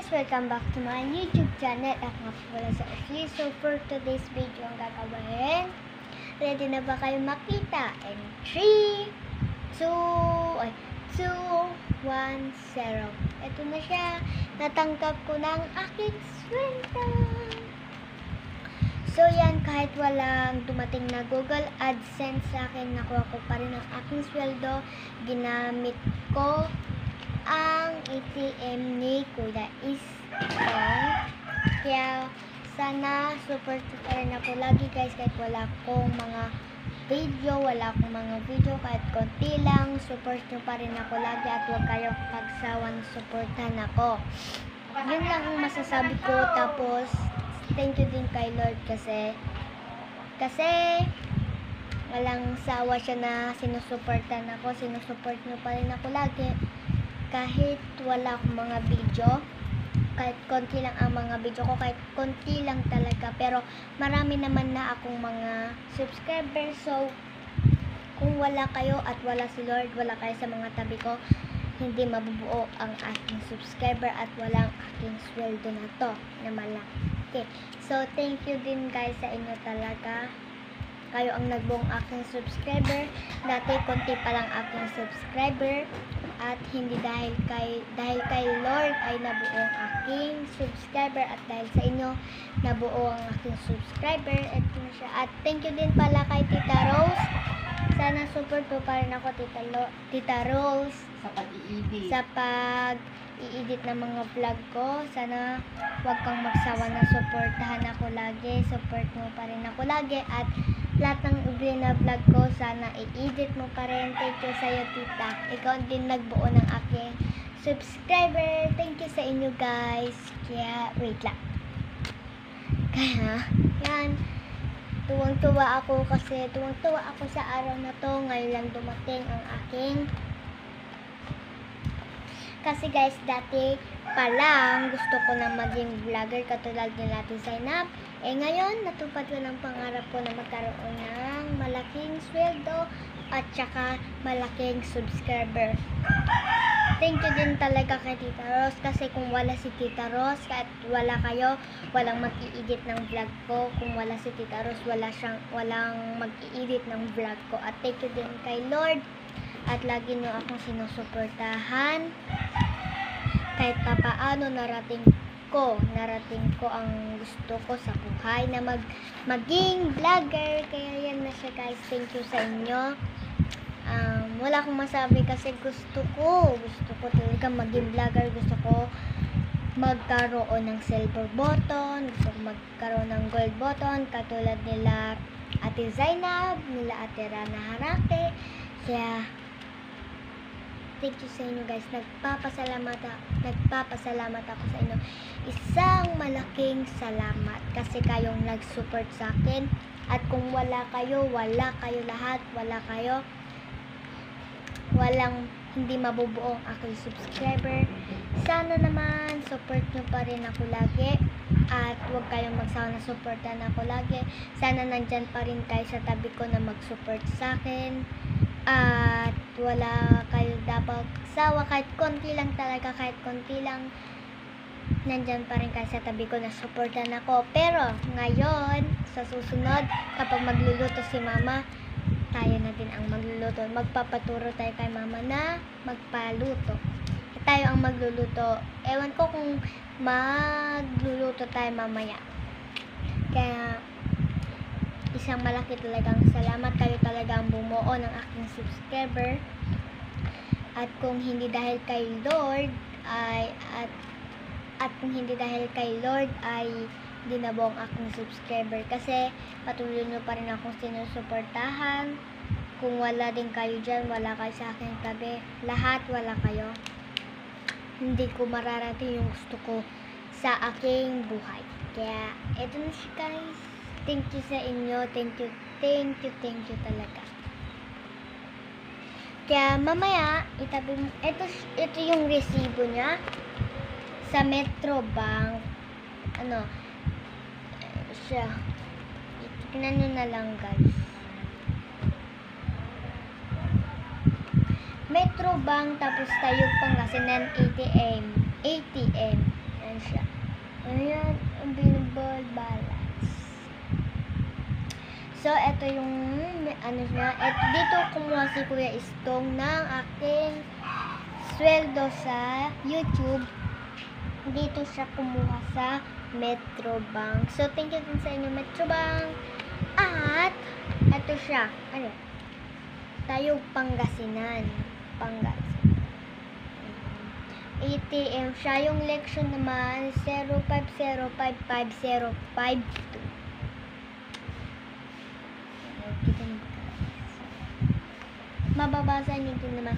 guys! Welcome back to my YouTube channel. At nga po pala sa Ashley. So for today's video ang gagawin, ready na ba kayo makita? And 3, 2, 1, 0. Ito na siya. Natangkap ko ng aking sweldo. So yan, kahit walang dumating na Google AdSense sa akin, nakuha ko pa rin ang aking sweldo. Ginamit ko ang ATM ni Kuya Istong. Kaya sana support pa rin ako lagi guys, kahit wala akong mga video, kahit konti lang, support nyo pa rin ako lagi at huwag kayong pagsawang supportan ako. Yun lang ang masasabi ko. Tapos thank you din kay Lord kasi walang sawa siya na sinusuportan ako. Sinusupport nyo pa rin ako lagi kahit wala akong mga video, kahit konti lang ang mga video ko, kahit konti lang talaga, pero marami naman na akong mga subscribers. So kung wala kayo at wala si Lord, wala kayo sa mga tabi ko, hindi mabubuo ang aking subscriber at walang aking sweldo na to na malaki. So thank you din guys sa inyo talaga. Kayo ang nagbuong aking subscriber. Dati konti pa lang aking subscriber at hindi dahil kay Lord ay nabuo ang aking subscriber at dahil sa inyo nabuo ang aking subscriber. Ito na siya. At thank you din pala kay Tita Rose. Sana support po pa rin ako Tita Rose sa pag-i-edit ng mga vlog ko. Sana huwag kang magsawa na supportahan ako lagi. Support mo pa rin ako lagi at lahat ng na vlog ko, sana i-edit mo pa rin. Thank you sa'yo, tita. Ikaw din nagbuo ng aking subscriber. Thank you sa inyo, guys. Kaya, wait lang. Kaya, yan. Tuwang-tuwa ako sa araw na to. Ngayon lang dumating ang aking. Kasi guys, dati pa lang gusto ko na maging vlogger katulad ni Ate Zainab. Ngayon, natupad ko ng pangarap ko na magkaroon ng malaking sweldo at saka malaking subscriber. Thank you din talaga kay Tita Rose kasi kung wala si Tita Rose, kahit wala kayo, walang mag-i-edit ng vlog ko. Kung wala si Tita Rose, walang mag-i-edit ng vlog ko. At thank you din kay Lord at lagi nyo akong sinusuportahan. Kahit papaano narating ko ang gusto ko sa buhay na maging vlogger. Kaya yan na siya guys. Thank you sa inyo. Wala akong masabi kasi gusto ko talaga maging vlogger. Gusto ko magkaroon ng silver button, gusto ko magkaroon ng gold button katulad nila Ate Zainab, nila Ate Rana Harake. Kaya thank you sa inyo guys. Nagpapasalamat ako sa inyo. Isang malaking salamat kasi kayong nag-support sa akin. At kung wala kayo lahat. Hindi mabubuo ang aking subscriber. Sana naman support nyo pa rin ako lagi. At huwag kayong magsawa na supportan ako lagi. Sana nandyan pa rin kayo sa tabi ko na mag-support sa akin. At wala kayo dapat sawa, kahit konti lang talaga, nandyan pa rin kayo sa tabi ko na supportan ako. Pero ngayon, sa susunod, kapag magluluto si mama, tayo na din ang magluluto. Magpapaturo tayo kay mama na magpaluto. Tayo ang magluluto. Ewan ko kung magluluto tayo mamaya. Kaya isang malaki talagang salamat. Kayo talaga ang bumuo ng aking subscriber. At kung hindi dahil kay Lord ay hindi nabuo ang aking subscriber. Kasi patuloy nyo pa rin akong sinusuportahan. Kung wala din kayo dyan, wala kayo sa aking tabi, lahat wala kayo, hindi ko mararating yung gusto ko sa aking buhay. Kaya eto na siya guys. Thank you sa inyo. Thank you talaga. Kaya mamaya, ito yung resibo niya sa Metro Bank. Siya. Tignan nyo na lang guys. Metro Bank, tapos tayo Pangasinan ATM. Ayan siya. Ayan, available balance. So, ito yung, ano niya, dito kumuha si Kuya Istong ng aking sweldo sa YouTube. Dito siya kumuha sa Metrobank. So, thank you din sa inyo, Metrobank. At, ito siya. Ano? Tayo, Pangasinan. ATM siya. Yung leksyon naman, 05055052. Kita niyo ba? Mababasa niyo din naman.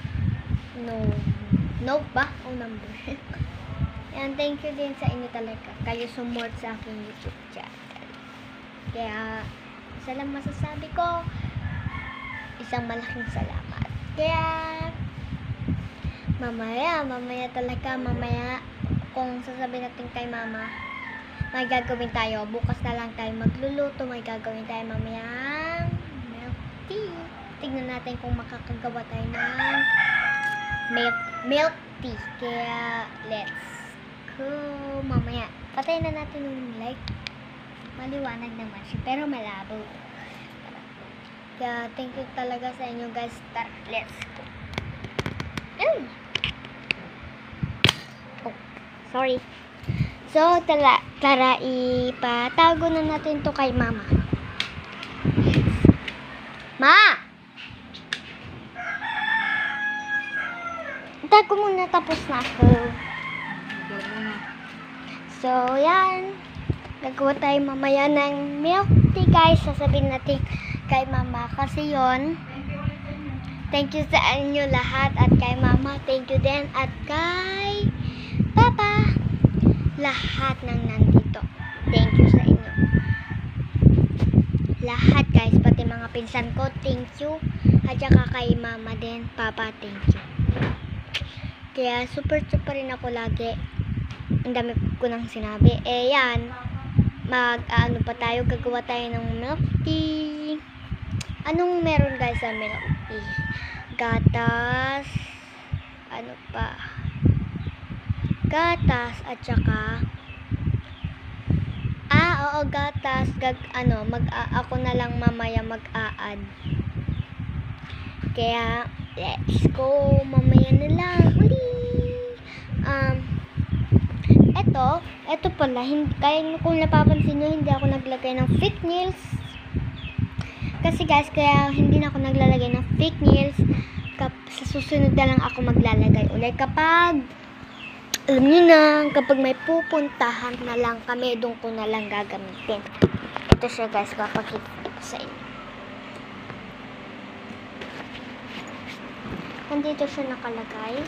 No ba? O number. And thank you din sa inyo talaga. Kayo sumort sa aking YouTube channel. Kaya, isa lang masasabi ko, isang malaking salamat. Kaya, mamaya kung sasabihin natin kay mama, may gagawin tayo. Bukas na lang tayo magluluto. May gagawin tayo mamaya milk tea. Tignan natin kung makakagawa tayo ng milk tea. Kaya, let's go. Mamaya, patayin na natin yung light. Maliwanag naman siya, pero malabo. Kaya, thank you talaga sa inyo guys. Let's go. Oh, sorry. So, tara ipatago na natin to kay mama. Ma! Tago muna, tapos na ako. So, yan. Gagawa tayo mamaya ng milk tea, guys. Sasabihin natin kay mama. Kasi yon. Thank you sa inyo lahat. At kay mama, thank you din. At kay papa. Lahat ng nandito. Thank you sa inyo. Lahat, guys. Pati mga pinsan ko, thank you. At saka kay mama din. Papa, thank you. Kaya super rin ako lagi. Ang dami ko nang sinabi. Yan. Ano pa tayo? Gagawa tayo ng milk tea. Anong meron guys sa milk tea? Gatas. Ano pa? Gatas at saka oo, gatas. Ako na lang mamaya mag-a-add. Kaya, let's go. Mamaya na lang. Uli. Eto pala, kaya kung napapansin nyo, hindi ako naglagay ng fake nails. Kasi guys, kaya hindi na ako naglalagay ng fake nails. Sa susunod na lang ako maglalagay ulit. Kapag, alam nyo na, kapag may pupuntahan na lang kami, doon ko na lang gagamitin. Ito siya guys, papakita ko sa inyo. Nandito siya nakalagay.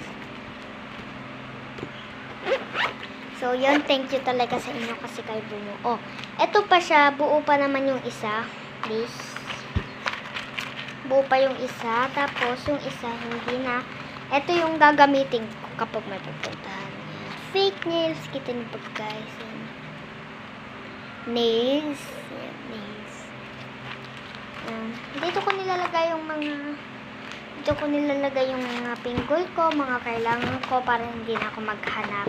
So, yun, thank you talaga sa inyo kasi kayo bumuo. Eto pa siya, buo pa naman yung isa. Please. Buo pa yung isa. Tapos, yung isa, hindi na. Eto yung gagamitin ko kapag may pupuntahan. Fake nails. Kita niyo po, guys. Nails. Yan, nails. Dito ko nilalagay yung mga pinggol ko, mga kailangan ko para hindi na ako maghanap.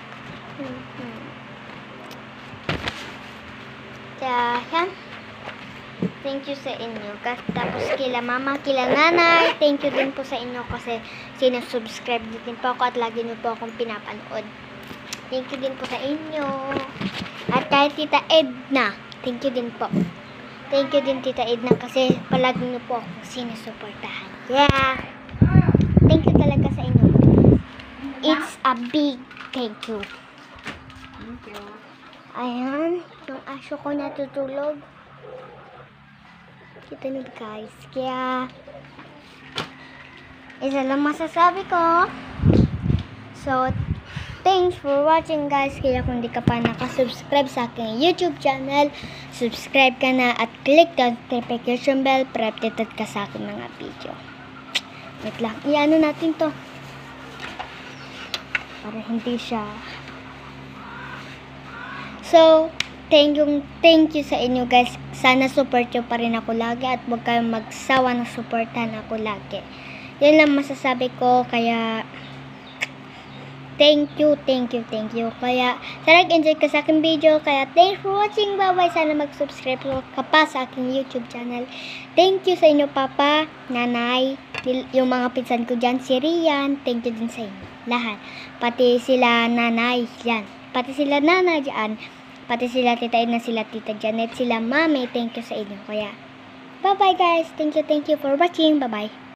Kaya, yan. Thank you sa inyo. Tapos kila mama, kila nanay, thank you din po sa inyo kasi sinasubscribe din po ako at lagi niyo po akong pinapanood. Thank you din po sa inyo. At kahit Tita Edna, thank you din po. Thank you din Tita Edna kasi palagi niyo po akong sinusuportahan. Yeah. Thank you talaga sa inyo. It's a big thank you. Thank you. Ayan, yung aso ko natutulog. Kita niyo guys. Kaya, isa lang masasabi ko. So, thanks for watching guys. Kaya kung di ka pa nakasubscribe sa aking YouTube channel, subscribe ka na at click the notification bell para updated ka sa aking mga video. Wait lang. Iano natin to. Para hindi siya. So, thank you sa inyo guys. Sana support nyo pa rin ako lagi at huwag kayong magsawa na supportan ako lagi. Yan lang masasabi ko. Kaya, Thank you. Kaya, sana nag-enjoy ka sa aking video. Kaya, thanks for watching. Bye-bye. Sana mag-subscribe ka pa sa aking YouTube channel. Thank you sa inyo, Papa, Nanay, yung mga pinsan ko dyan, si Rian. Thank you din sa inyo. Lahat. Pati sila Nanay dyan. Pati sila Nana dyan. Pati sila Tita Ina, sila Tita Janet, sila Mami. Thank you sa inyo. Kaya, bye-bye guys. Thank you for watching. Bye-bye.